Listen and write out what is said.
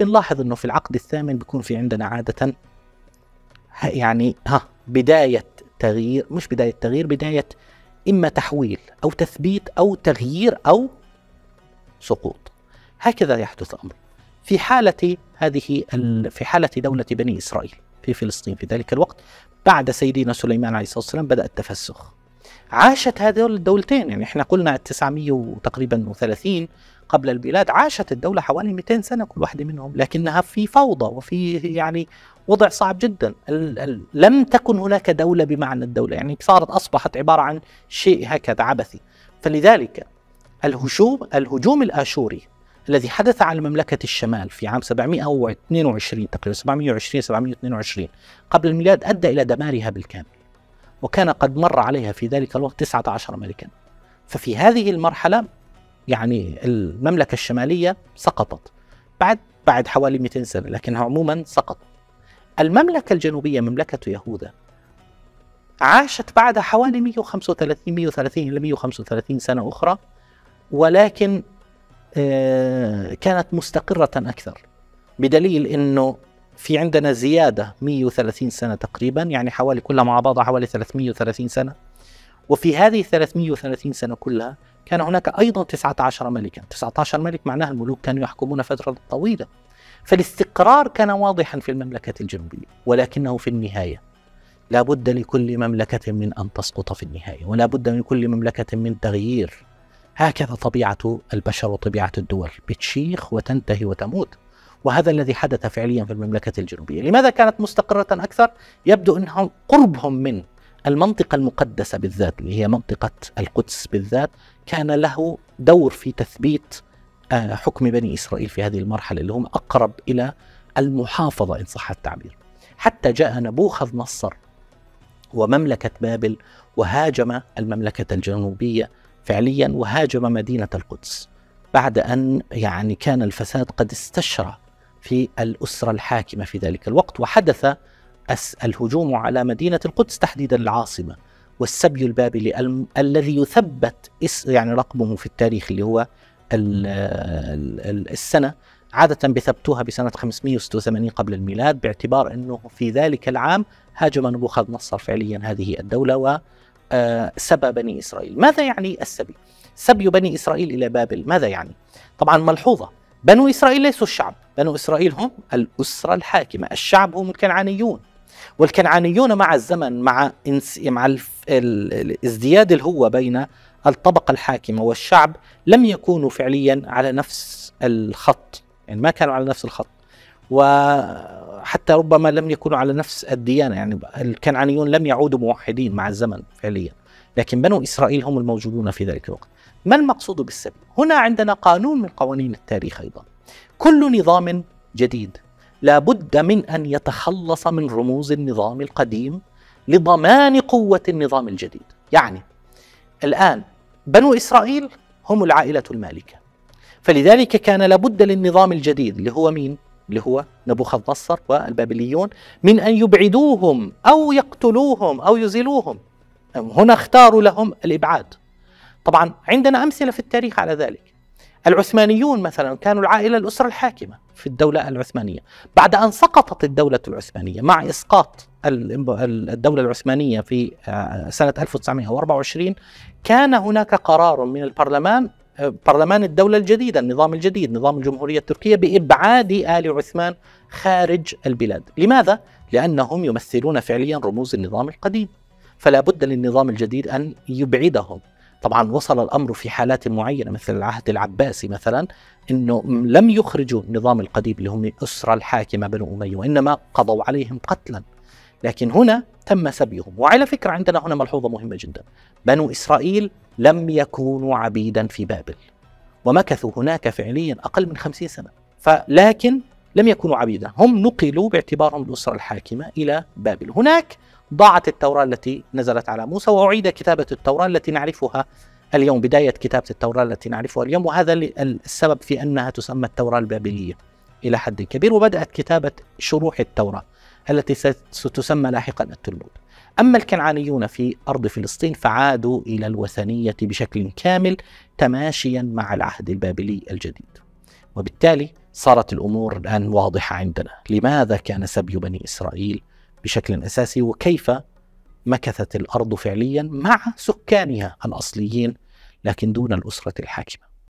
بنلاحظ أنه في العقد الثامن بيكون في عندنا عادة يعني بداية تغيير، مش بداية تغيير، بداية إما تحويل أو تثبيت أو تغيير أو سقوط. هكذا يحدث أمر في حالة في حالة دولة بني إسرائيل في فلسطين في ذلك الوقت. بعد سيدنا سليمان عليه الصلاة والسلام بدأ التفسخ. عاشت هذه الدولتين، يعني احنا قلنا 900 تقريبا و30 قبل البلاد، عاشت الدولة حوالي 200 سنة كل واحدة منهم، لكنها في فوضى وفي يعني وضع صعب جدا. لم تكن هناك دولة بمعنى الدولة، يعني أصبحت عبارة عن شيء هكذا عبثي. فلذلك الهجوم الآشوري الذي حدث على مملكة الشمال في عام 722 تقريبا 722 قبل الميلاد أدى إلى دمارها بالكامل، وكان قد مر عليها في ذلك الوقت 19 ملكا. ففي هذه المرحلة يعني المملكة الشمالية سقطت بعد حوالي 200 سنة، لكنها عموما سقطت. المملكة الجنوبية مملكة يهوذا عاشت بعد حوالي 130 إلى 135 سنة أخرى، ولكن كانت مستقرة أكثر، بدليل أنه في عندنا زيادة 130 سنة تقريبا، يعني حوالي كلها مع بعضها حوالي 330 سنة. وفي هذه 330 سنة كلها كان هناك أيضا 19 ملكا. 19 ملك معناها الملوك كانوا يحكمون فترة طويلة. فالاستقرار كان واضحا في المملكة الجنوبية، ولكنه في النهاية لا بد لكل مملكة من أن تسقط في النهاية، ولا بد من كل مملكة من تغيير. هكذا طبيعة البشر وطبيعة الدول، بتشيخ وتنتهي وتموت. وهذا الذي حدث فعليا في المملكة الجنوبية. لماذا كانت مستقرة أكثر؟ يبدو أنهم قربهم من المنطقة المقدسة بالذات، اللي هي منطقة القدس بالذات، كان له دور في تثبيت حكم بني إسرائيل في هذه المرحلة، اللي هم أقرب إلى المحافظة إن صح التعبير. حتى جاء نبوخذ نصر ومملكة بابل وهاجم المملكة الجنوبية فعليا، وهاجم مدينة القدس بعد أن يعني كان الفساد قد استشرى في الأسرة الحاكمة في ذلك الوقت. وحدث الهجوم على مدينة القدس تحديدا العاصمة، والسبي البابلي الذي يثبت يعني رقمه في التاريخ، اللي هو السنة عادة بثبتوها بسنة 586 قبل الميلاد، باعتبار أنه في ذلك العام هاجم نبوخذ نصر فعليا هذه الدولة وسبى بني إسرائيل. ماذا يعني السبي؟ سبي بني إسرائيل إلى بابل ماذا يعني؟ طبعا ملحوظة، بنو إسرائيل ليسوا الشعب، بنو إسرائيل هم الأسرة الحاكمة، الشعب هم الكنعانيون. والكنعانيون مع الزمن مع ازدياد الهوة بين الطبقة الحاكمة والشعب لم يكونوا فعليا على نفس الخط، يعني ما كانوا على نفس الخط، وحتى ربما لم يكونوا على نفس الديانة. يعني الكنعانيون لم يعودوا موحدين مع الزمن فعليا، لكن بنو إسرائيل هم الموجودون في ذلك الوقت. ما المقصود بالسبي؟ هنا عندنا قانون من قوانين التاريخ أيضا. كل نظام جديد لا بد من أن يتخلص من رموز النظام القديم لضمان قوة النظام الجديد. يعني الآن بنو إسرائيل هم العائلة المالكة، فلذلك كان لابد للنظام الجديد اللي هو مين؟ اللي هو نبوخذ نصر والبابليون من أن يبعدوهم أو يقتلوهم أو يزيلوهم. هنا اختاروا لهم الإبعاد. طبعا عندنا أمثلة في التاريخ على ذلك. العثمانيون مثلا كانوا الأسرة الحاكمة في الدولة العثمانية. بعد أن سقطت الدولة العثمانية مع إسقاط الدولة العثمانية في سنة 1924 كان هناك قرار من برلمان الدولة الجديدة، النظام الجديد، نظام الجمهورية التركية، بإبعاد آل عثمان خارج البلاد. لماذا؟ لأنهم يمثلون فعليا رموز النظام القديم، فلا بد للنظام الجديد أن يبعدهم. طبعا وصل الأمر في حالات معينة مثل العهد العباسي مثلا أنه لم يخرجوا النظام القديم اللي هم الأسرة الحاكمة بنو أمية، وإنما قضوا عليهم قتلا، لكن هنا تم سبيهم. وعلى فكرة عندنا هنا ملحوظة مهمة جدا، بنو إسرائيل لم يكونوا عبيدا في بابل، ومكثوا هناك فعليا أقل من 50 سنة، لكن لم يكونوا عبيدا، هم نقلوا باعتبارهم الأسرة الحاكمة إلى بابل. هناك ضاعت التوراة التي نزلت على موسى، وأعيد كتابة التوراة التي نعرفها اليوم، بداية كتابة التوراة التي نعرفها اليوم، وهذا السبب في أنها تسمى التوراة البابلية إلى حد كبير. وبدأت كتابة شروح التوراة التي ستسمى لاحقا التلمود. أما الكنعانيون في أرض فلسطين فعادوا إلى الوثنية بشكل كامل تماشيا مع العهد البابلي الجديد، وبالتالي صارت الأمور الآن واضحة عندنا. لماذا كان سبي بني إسرائيل بشكل أساسي، وكيف مكثت الأرض فعليا مع سكانها الأصليين لكن دون الأسرة الحاكمة.